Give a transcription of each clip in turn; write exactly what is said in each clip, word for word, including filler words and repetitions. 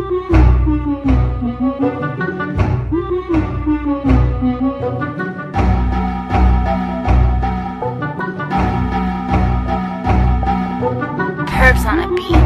Herbs on a beat.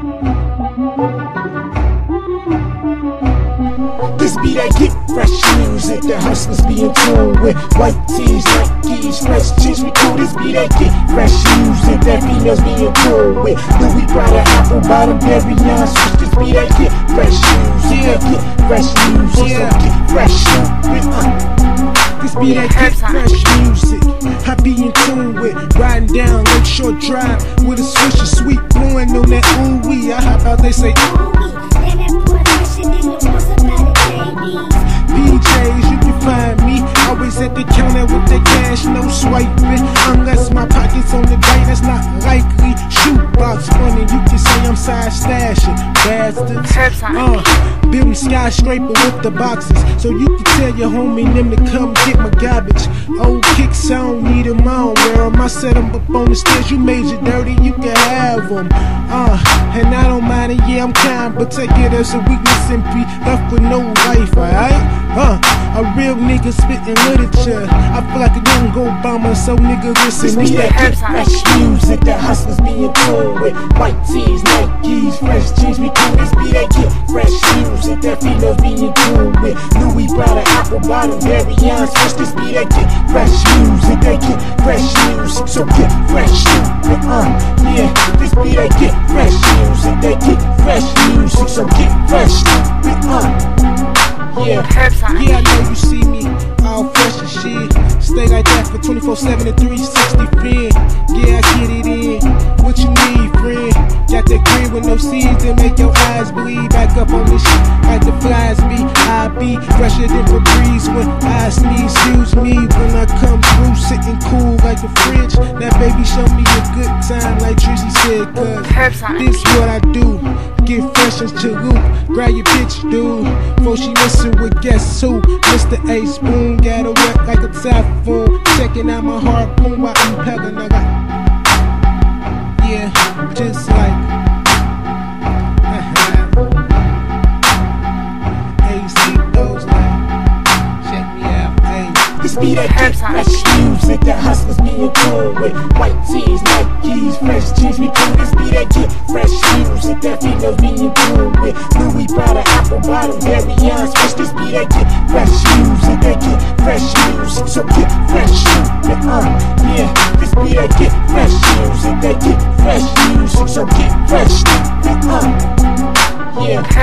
This be that get fresh music that hustlers be in tune with. White tees, Nikes, fresh jeans, we do. This be that get fresh music that females be in tune with. Louis Prada, apple bottom, berry on switch. This be that get fresh music, that get fresh music, so get fresh music. Uh. This be that get fresh music I be in tune with. Riding down Lakeshore Drive with a swish of sweet blowing on that ooh wee. I hop out, they say ooh wee. And that boy fresh and then the boys about it, baby. B Js, you can find me always at the counter with the cash, no swiping. Unless my pockets on the day, that's not likely. Shoebox money, you can say I'm side stashing. Bastards, uh, building skyscraper with the boxes, so you can tell your homie them to come get my garbage. Old kicks, I don't need them, I don't wear them. I set them up on the stairs, you made it dirty, you can have them. Uh, and I don't mind it, yeah, I'm kind, but take it as a weakness and be left with no life, alright? Uh, a real nigga spitting literature. I feel like a young Obama, so nigga listen. This be that get fresh music that hustlers be in tune with. White tees, Nikes, fresh jeans, we do. This be that get fresh music that females be in tune with. Louis Prada, apple bottom, berry on switch. This be that get fresh music, that get fresh music, so get fresh music. Uh, yeah, this be that get fresh music, that get fresh music, so get fresh music. Uh. Yeah, yeah, I know you see me all fresh and shit. Stay like that for twenty-four seven and three sixty, friend. Yeah, I get it in. What you need, friend? Got that green with no seeds that make your eyes bleed. Back up on this shit like the flies be. I be fresher than Febreze when I sneeze. Excuse me when I come through, sitting cool like the fridge. That baby show me a good time like Tracy said, cause this what I do. Get fresh as Chaluk, grab your bitch, dude. Before she listen with guess who? Mister A Spoon, got a wet like a typhoon. Checking out my harpoon while I'm peddling. I got, yeah, just like A C those like, check me out, hey. This be that get fresh music that hustlers be in tune with. White tees, Nikes, fresh jeans, we do. This be that get fresh music that females be in tune with. Louis Prada, apple bottom, berry on switch. This be that get fresh music, that get fresh music, so get fresh music. Uh, yeah, this be that get fresh music, that get fresh music, so get fresh music. Uh, yeah.